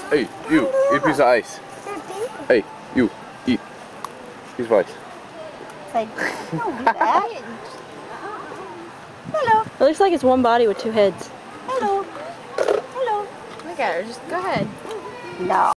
Hey, you, eat a piece of ice. Hey, you, eat. Piece of ice. Don't do that. Hello. It looks like it's one body with two heads. Hello. Hello. Look at her, just go ahead. No.